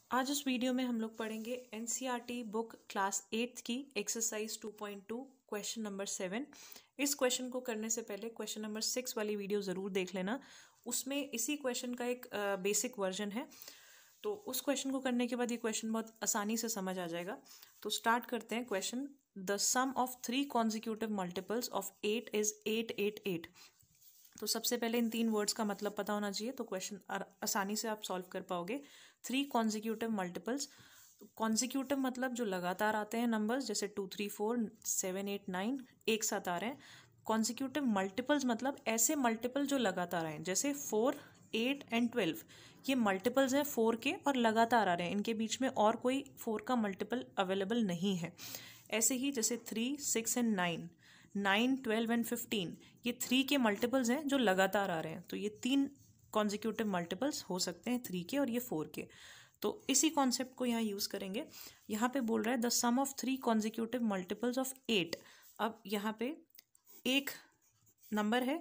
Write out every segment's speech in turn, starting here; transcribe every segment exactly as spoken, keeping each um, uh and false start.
आज इस वीडियो में हम लोग पढ़ेंगे एनसीईआरटी बुक क्लास एट्थ की exercise two point two question number seven. इस क्वेश्चन को करने से पहले क्वेश्चन नंबर सिक्स वाली वीडियो ज़रूर देख लेना। उसमें इसी क्वेश्चन का एक बेसिक वर्जन है, तो उस क्वेश्चन को करने के बाद ये क्वेश्चन बहुत आसानी से समझ आ जाएगा। तो स्टार्ट करते हैं question. The sum of three consecutive multiples of eight is eight eight eight. तो सबसे पहले इन तीन वर्ड्स का मतलब पता होना चाहिए, तो क्वेश्चन आसानी से आप सॉल्व कर पाओगे। थ्री कॉन्जिक्यूटिव मल्टीपल्स, कॉन्जिक्यूटिव मतलब जो लगातार आते हैं नंबर्स, जैसे two three four seven eight nine एक साथ आ रहे हैं। कॉन्जिक्यूटिव मल्टीपल्स मतलब ऐसे मल्टीपल जो लगातार आए, जैसे फोर एट एंड ट्वेल्व, ये मल्टीपल्स हैं फोर के और लगातार आ रहे हैं, इनके बीच में और कोई फोर का मल्टीपल अवेलेबल नहीं है। ऐसे ही जैसे three six and nine, nine twelve and fifteen, ये थ्री के मल्टीपल्स हैं जो लगातार आ रहे हैं। तो ये तीन कॉन्जिक्यूटिव मल्टीपल्स हो सकते हैं, थ्री के और ये फोर के। तो इसी कॉन्सेप्ट को यहाँ यूज़ करेंगे। यहाँ पे बोल रहा है the sum of three consecutive multiples of eight. अब यहाँ पे एक नंबर है,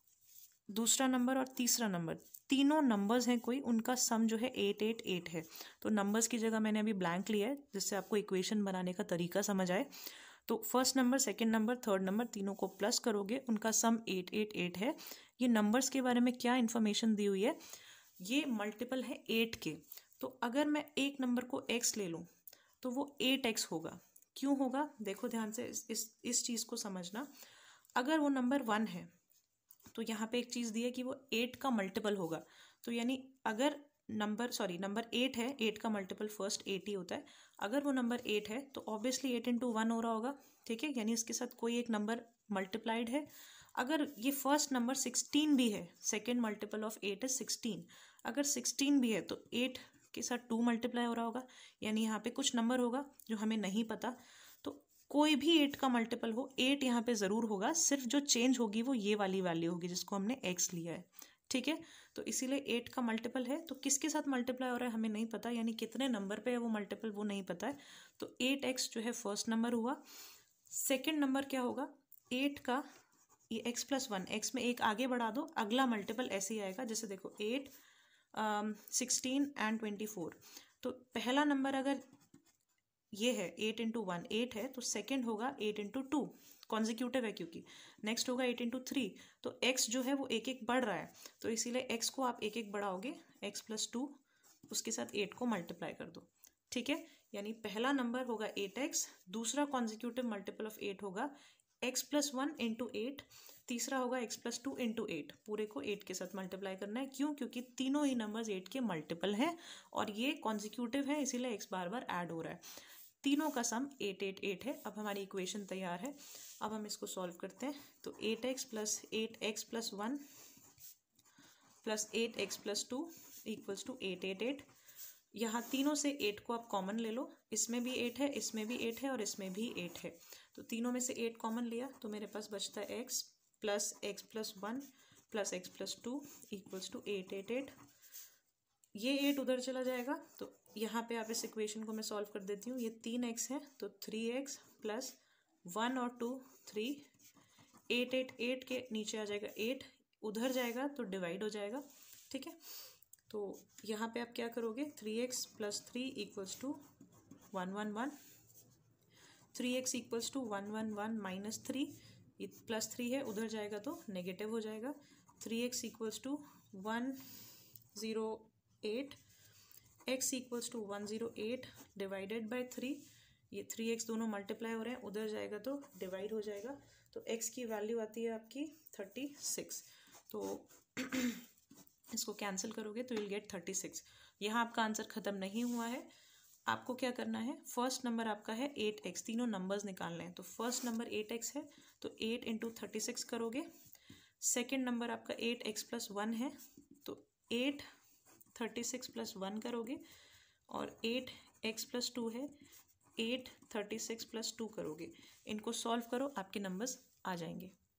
दूसरा नंबर और तीसरा नंबर, तीनों नंबर्स हैं कोई, उनका सम जो है एट एट एट है। तो नंबर्स की जगह मैंने अभी ब्लैंक लिया है, जिससे आपको इक्वेशन बनाने का तरीका समझ आए। तो first number, second number, third number, तीनों को प्लस करोगे, उनका सम एट एट एट है। ये नंबर्स के बारे में क्या इन्फॉर्मेशन दी हुई है, ये मल्टीपल है एट के। तो अगर मैं एक नंबर को एक्स ले लूँ तो वो एट एक्स होगा। क्यों होगा, देखो ध्यान से इस इस, इस चीज़ को समझना। अगर वो नंबर वन है तो यहाँ पे एक चीज़ दी है कि वो एट का मल्टीपल होगा। तो यानी अगर नंबर सॉरी नंबर एट है, एट का मल्टीपल फर्स्ट एट ही होता है। अगर वो नंबर एट है तो ऑब्वियसली एट इंटू वन हो रहा होगा, ठीक है, यानी इसके साथ कोई एक नंबर मल्टीप्लाइड है। अगर ये फर्स्ट नंबर सिक्सटीन भी है, second multiple of eight is sixteen, अगर सिक्सटीन भी है तो एट के साथ टू मल्टीप्लाई हो रहा होगा, यानी यहाँ पे कुछ नंबर होगा जो हमें नहीं पता। तो कोई भी एट का मल्टीपल हो, एट यहाँ पे ज़रूर होगा, सिर्फ जो चेंज होगी वो ये वाली वैल्यू होगी जिसको हमने एक्स लिया है, ठीक है। तो इसीलिए एट का मल्टीपल है, तो किसके साथ मल्टीप्लाई हो रहा है हमें नहीं पता, यानी कितने नंबर पे है वो मल्टीपल वो नहीं पता है। तो एट एक्स जो है फर्स्ट नंबर हुआ। सेकेंड नंबर क्या होगा, एट का ये एक्स प्लस वन, एक्स में एक आगे बढ़ा दो, अगला मल्टीपल ऐसे ही आएगा। जैसे देखो eight sixteen and twenty four, तो पहला नंबर अगर ये है एट इंटू वन, एट है, तो सेकेंड होगा एट इंटू टू, कॉन्जिक्यूटिव है क्योंकि। नेक्स्ट होगा एट इंटू थ्री, तो एक्स जो है वो एक एक बढ़ रहा है, तो इसीलिए एक्स को आप एक एक बढ़ाओगे, एक्स प्लस टू, उसके साथ एट को मल्टीप्लाई कर दो, ठीक है। यानी पहला नंबर होगा एट एक्स, दूसरा कॉन्जिक्यूटिव मल्टीपल ऑफ एट होगा x plus one into eight, तीसरा होगा x plus two into eight. पूरे को एट के साथ मल्टीप्लाई करना है, क्यों, क्योंकि तीनों ही नंबर्स एट के मल्टीपल हैं और ये कॉन्जिक्यूटिव है, इसीलिए एक्स बार बार ऐड हो रहा है। तीनों का सम एट एट एट है। अब हमारी इक्वेशन तैयार है, अब हम इसको सॉल्व करते हैं। तो eight x plus eight x plus one plus eight x plus two equals to eight eight eight. यहाँ तीनों से एट को आप कॉमन ले लो, इसमें भी एट है, इसमें भी एट है और इसमें भी एट है। तो तीनों में से एट कॉमन लिया तो मेरे पास बचता है x plus x plus one plus x plus two equals to eight eight eight. ये एट उधर चला जाएगा, तो यहाँ पे आप इस इक्वेशन को मैं सॉल्व कर देती हूँ। ये तीन एक्स है तो थ्री एक्स प्लस वन और two three, eight eight eight के नीचे आ जाएगा एट, उधर जाएगा तो डिवाइड हो जाएगा, ठीक है। तो यहाँ पे आप क्या करोगे, three x plus three equals two one one one, three x equals two one one one minus three, ये प्लस थ्री है, उधर जाएगा तो नेगेटिव हो जाएगा। Three x equals two one zero eight, x equals two one zero eight divided by three, ये three x दोनों multiply हो रहे हैं, उधर जाएगा तो डिवाइड हो जाएगा। तो x की वैल्यू आती है आपकी थर्टी सिक्स। तो इसको कैंसिल करोगे तो विल गेट थर्टी सिक्स। यहाँ आपका आंसर ख़त्म नहीं हुआ है, आपको क्या करना है, फर्स्ट नंबर आपका है एट एक्स, तीनों नंबर्स निकालने हैं। तो फर्स्ट नंबर एट एक्स है तो एट इंटू थर्टी सिक्स करोगे। सेकेंड नंबर आपका एट एक्स प्लस वन है तो eight thirty six plus one करोगे, और एट एक्स प्लस टू है, eight thirty six plus two करोगे। इनको सॉल्व करो, आपके नंबर्स आ जाएंगे।